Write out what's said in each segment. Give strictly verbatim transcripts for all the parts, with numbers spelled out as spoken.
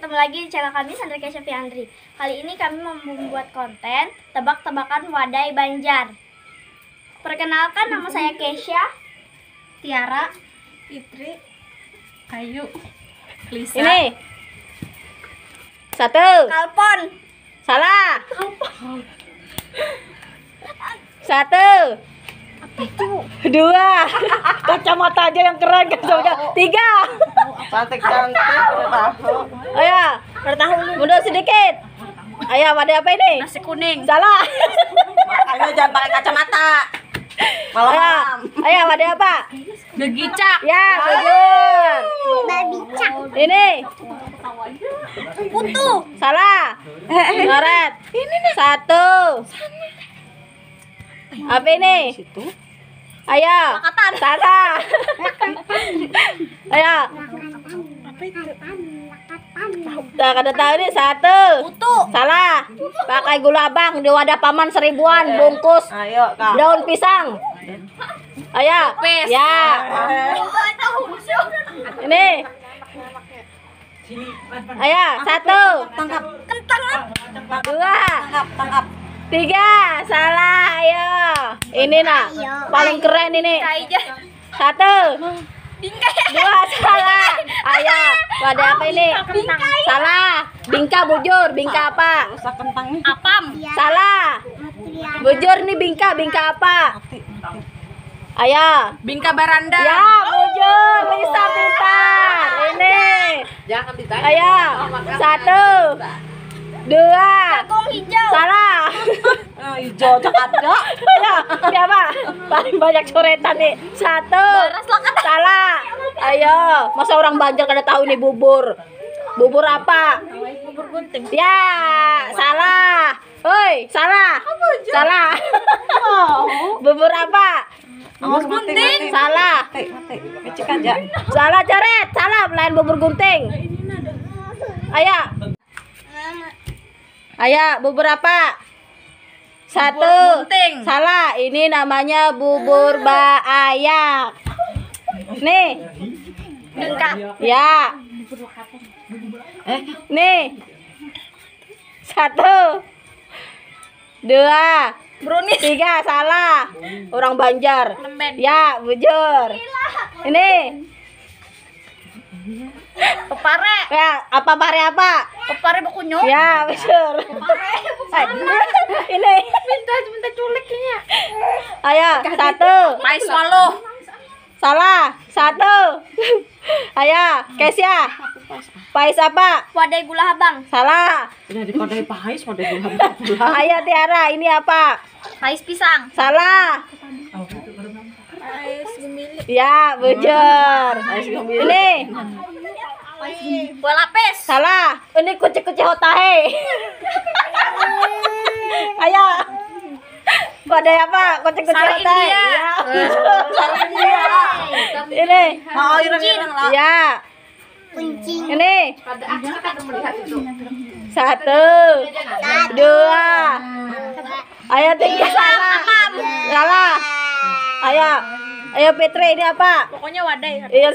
ketemu lagi di channel kami Sandra Kesha Fiandri. Kali ini kami mau membuat konten tebak-tebakan wadai Banjar. Perkenalkan, nama saya Kesha, Tiara, Fitri, Ayu, Lisa. Ini satu, Kalpon, salah. Satu, dua, kacamata aja yang keren kan sudah. Tiga, Cantik cantik, tahu. ayo, mundur sedikit. Ayo, wadai apa ini? nasi kuning, Salah. Makanya jangan pakai kacamata. Ayo, Malam. ayo, wadai apa? gegicak, Ya, betul. Ini putu, salah. Coret. Ini nih. Satu. Apa ini? Ayo. Pakatan. Salah. Ayo. Nah, kada tahu ini satu. putu, Salah. Pakai gula abang di wadah paman seribuan bungkus Ayo, Kak. daun pisang. Ayo. Pes. Ya. Ini. Ayo, satu. Tangkap, kentang, Dua. tangkap, tangkap. Tiga, salah, ayo. Ini nak, paling keren ini. kaija, Satu, bingkai, dua, salah. Ayo, wadah apa ini? Salah. Bingka bujur, bingka apa? Rusak kentang nih. apam, Salah. Bujur nih bingka, bingka apa? Ayo. bingka baranda, Ya, bujur, bisa pintar. Ini. Jangan ditanya. Ayo, satu, dua, kangkung hijau, salah. Oh, hijau cak ada. Ayo, ini apa? Paling banyak coretan nih. Satu. Salah. Ayo, masa orang Banjar kada tahu ini bubur. Bubur apa? bubur gunting, Ya, salah. Oi, salah. Salah. Bubur apa? Awas mati, mati. Salah. Mati, mati. Kecik aja. Salah coret. Salah, lain bubur gunting. Ayo. Ayo, bubur apa? Satu. gunting. Salah, ini namanya bubur baayak. Nih. bingka, Ya. Eh, Nih. Satu. Dua. brownies, Tiga, salah. Orang Banjar. lemben, Ya, bujur. Ini. pepare, Ya, apa pare apa? pepare bekunyuk, Ya, bujur. Eh, ini. minta minta culiknya, Ayo, satu. pais swallow, Salah. Satu. Ayo, Kesya. Pais apa? wadai gula abang, Salah. udah dikodai pahis, mau digulap pulang. Ayo, Tiara, ini apa? pais pisang, Salah. pais gemili, Ya, bujur. Ini. buah lapis, Salah. Ini kucing-kucing hotahe. Ayo. Wadai apa? Kucing-kucing Sari hotahe. India. Ya, bujur. Sari India. Ini. Mau ireng-ireng lah. Ya. Ini. Satu. Dua. Ayo, tiga. Salah. Salah. Ayo. Ayo, Fitri, ini apa? pokoknya wadai, Iya.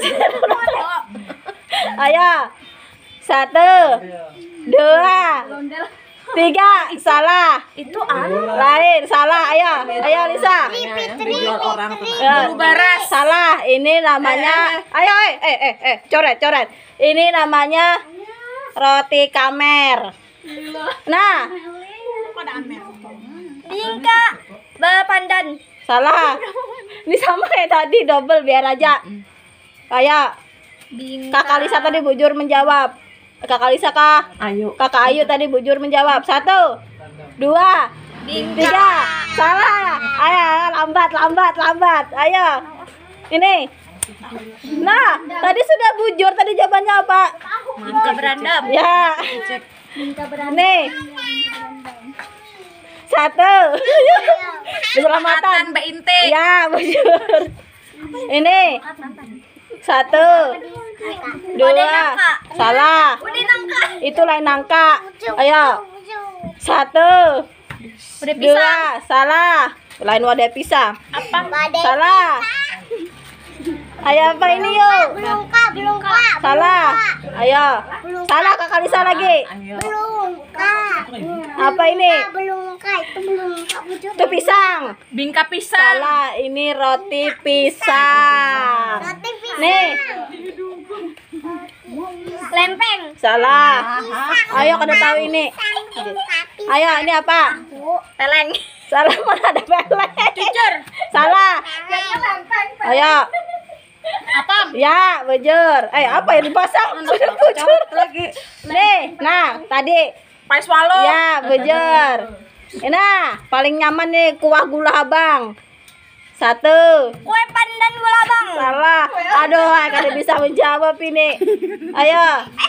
Ayo. Satu. Dua. Tiga. Salah. itu apa? Lain. Salah. Ayo. Ayo, Lisa. Dijual orang tuh. Ya. Bulu baras. Salah. Ini namanya. Ayo, eh, eh, eh, eh, coret, coret. Ini namanya roti kamer. Nah, bingka bapandan, salah. Ini sama kayak tadi, double biar aja. Kayak bingka Kakak Lisa tadi bujur menjawab. Kakak Lisa kah? Ayo. Kakak Ayu tadi bujur menjawab. Satu, dua, bingka, tiga. Salah. Ayo, lambat, lambat, lambat. Ayo. Ini. Nah, tadi sudah bujur. Tadi jawabannya apa? bingka berandam, Ya. Nih. Satu. Keselamatan. Mbak Inte, Ya, bujur. Ini. Satu. Dua. Salah. udah nangka, Itu lain nangka. Ayo. Satu. udah pisang, Dua. Salah. Lain wadah pisang. apa? Salah. Ayo apa ini yuk? Belum kak, belum kak. Salah. Ayo. Salah Kak Kalisa lagi. Ayo. Belum kak. Apa ini? Belum kak, itu belum kak bujur. Itu pisang. Bingka pisang. Salah, ini roti pisang. Roti pisang. Nih, Lempeng. salah. Ayo kada tahu ini. Ayo, ini apa? Teleng. Salah, mana ada pelek? Jujur. Salah. Kayaknya lempeng. Ayo. Apa? Ya, bujur. Eh, apa yang dipasang? Sudah bujur. Lagi. Nih, nah, tadi. Pai swallow. Ya, bujur. Nah, paling nyaman nih kuah gula abang. Satu. Kue pandan gula bang. Salah. Aduh, kada bisa menjawab ini. Ayo.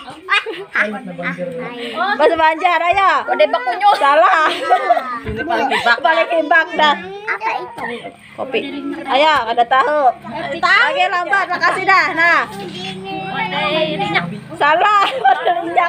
Bahasa Banjar, ayo. Wadah bakunyo. Salah. Ini paling kebak. Balik kebak dah. Apa itu? Kopi. Ayo, kada tahu. Lagi lambat, makasih dah. Nah. Salah. Minyak.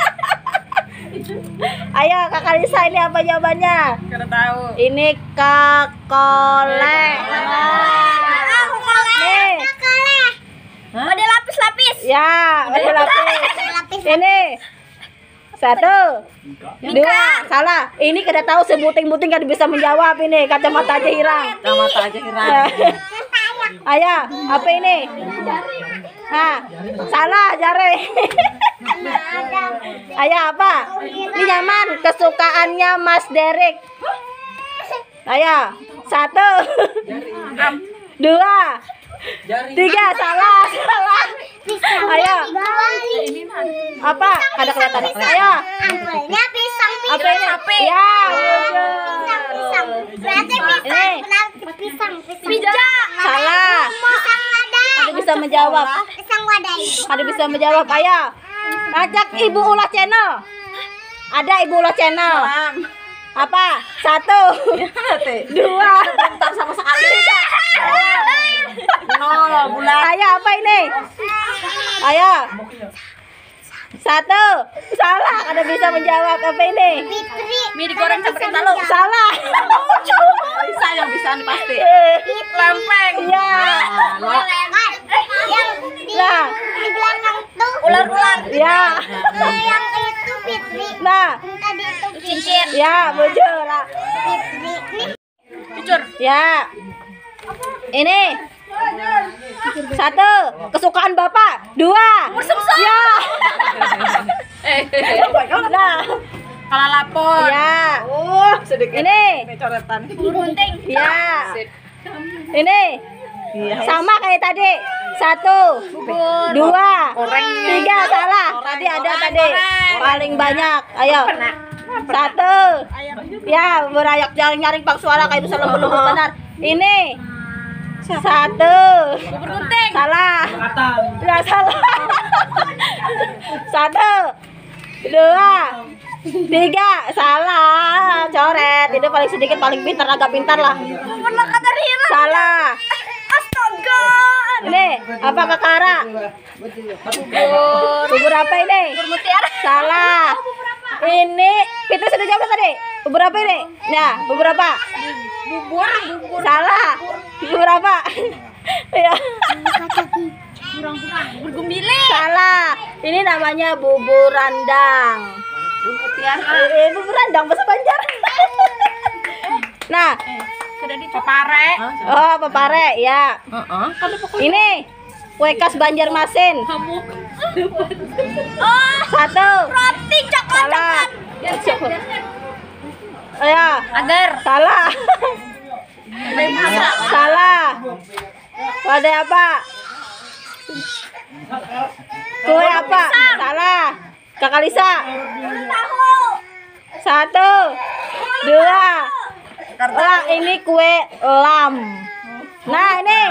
Ayo, Kak Kalisa, ini apa jawabannya? Kada tahu. Ini kakolek. Aku kolek. Nih. Kolek. Ada lapis-lapis. Ya, ada lapis. Lapis. Ini. Satu. Dua. Salah. Ini kada tahu sebuting-buting kada bisa menjawab ini. Kacamata aja hilang. Mata aja kira. Ayo, apa ini? Nah, salah jare. Ayo apa? Ini nyaman kesukaannya Mas Derek. Ayo, satu, dua, tiga, salah, salah. Ayo, apa? Ada kelihatan. Ayo, Ambilnya pisang pisang. apa ini? Ya, Pisang pisang. Berarti pisang. Ini. Berarti pisang pisang. Pijak. salah. Pisang wadai. Ada bisa menjawab. Pisang wadai. Ada bisa menjawab. Ayo, ajak Ibu Ulah Channel. Ada Ibu Ulah Channel. Apa? Satu, dua, Bentar sama sekali. Nol bulan. ayo apa ini? Ayo. Satu, salah. Ada bisa menjawab apa ini? Fitri. Mie digoreng campur tahu. Salah. Bisa yang bisa nih pasti. Lempeng. Ya. Lewat. Yang di Nah, di belakang tuh. ular-ular. Ya. Yang itu Fitri. Nah, Yang tadi itu cincin. ya bujur. Fitri. Ini Jujur. Ya. Ini. Satu, kesukaan Bapak. Dua. Ya. Nah, Kalah lapor. ya. Oh, sedikit. Ini. Coretan. gunting. Ya. Ini. Sama kayak tadi. Satu, dua, tiga, salah. Tadi ada tadi. Paling banyak. Ayo. Satu. Ya, berayak nyaring-nyaring pak suara kayak itu selalu belum benar. Ini. Satu. Salah. Ya salah. Satu. Dua. Tiga. Salah. Coret. Itu paling sedikit paling pintar, agak pintar lah. Pernah kata Rira. Salah. Astaga. Ini apa Kakara? Bubur apa ini? Mutiara. Salah. Ini Peter sudah jawab tadi. Bubur apa ini? Ya, bubur apa? Bubur. Bubur. Salah. Bubur apa? Ya. Bubur gumbile. Salah. Ini namanya bubur randang. Eh, bubur randang bahasa Banjar. Nah, Sudah dicopare. oh papare ya. Heeh. Ini kue khas Banjarmasin. Oh, Satu. roti coklat. Salah. Ya. Agar. Salah. Salah. Wadah apa? Kue apa? Salah. Kak Kalisa. Tahu. Satu. Dua. Lah, ini kue lam. Nah, ini.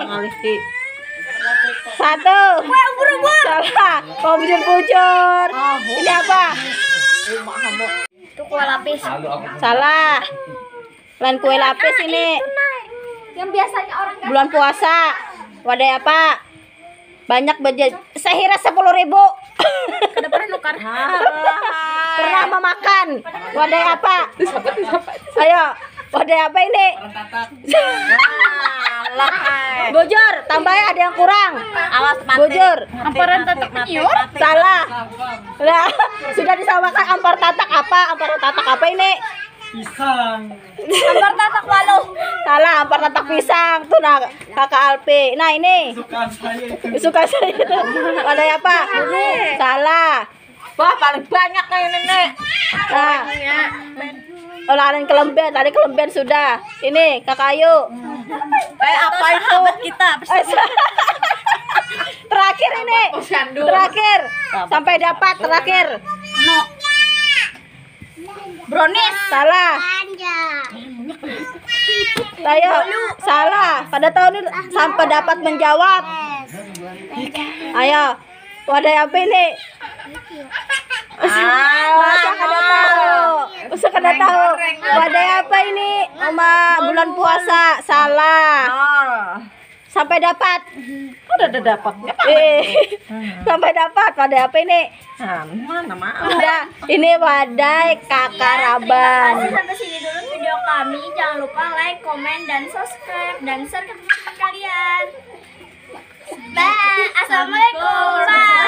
Satu. Kue ubur-ubur. Salah. Kau bujur-bujur. Ini apa? Itu kue lapis. Salah. Lain kue lapis ini. Yang biasanya orang Bulan puasa. Wadah apa? Banyak budget. Saya kira sepuluh ribu. Kada pernah nukar. Pernah memakan. Wadah apa? Ayo. Wadah apa ini? Salah. Bujur, tambahnya ada yang kurang. Awas mati. Bujur. Amparan tatak menyur. Salah. Nah, sudah disamakan ampar tatak apa? Ampar tatak apa ini? Pisang. Ampar tatak waluh. Salah, ampar tatak pisang tuh nah Kakak Alpi. Nah, ini Sukaan saya itu. suka saya itu. Ada apa? Salah. Wah, paling banyak kayak nenek. Nah, olahan kelemben, tadi kelemben sudah. Ini Kakak Ayu. Eh, apa itu? Kita. Eh, terakhir ini. Terakhir. Sampai dapat terakhir. Brownies. Salah. Ayo, salah. Pada tahun ini sampai dapat menjawab. Ayo, wadah apa ini? Masa kada tahu? Masa kada tahu? Wadah apa ini? Oma bulan puasa. Salah. Oh. Sampai dapat. Udah udah dapat. Eh, sampai dapat. Wadah apa ini? Nah, mana mau? Udah, ini wadai kakak Raban. Terima kasih sampai sini dulu video kami. Jangan lupa like, komen, dan subscribe dan share ke teman kalian. Bye. Assalamualaikum. Bye.